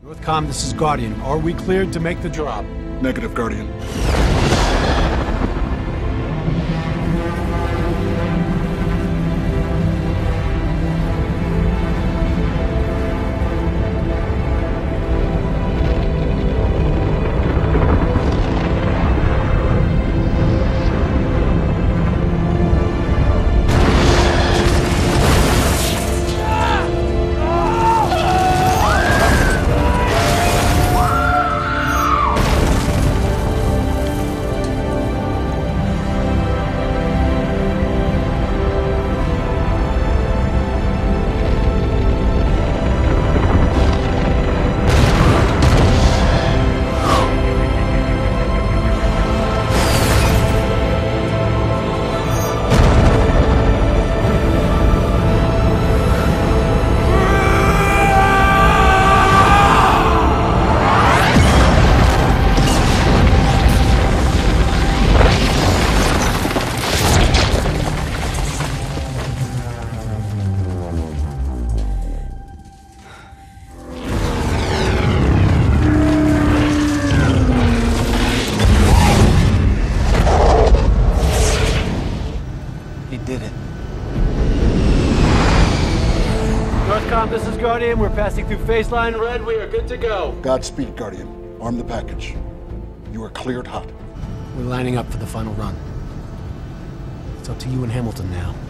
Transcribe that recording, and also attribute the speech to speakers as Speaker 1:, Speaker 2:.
Speaker 1: Northcom, this is Guardian. Are we cleared to make the drop?
Speaker 2: Negative, Guardian.
Speaker 1: He did it. Northcom, this is Guardian. We're passing through phase line red. We are good to go.
Speaker 2: Godspeed, Guardian. Arm the package. You are cleared hot.
Speaker 1: We're lining up for the final run. It's up to you and Hamilton now.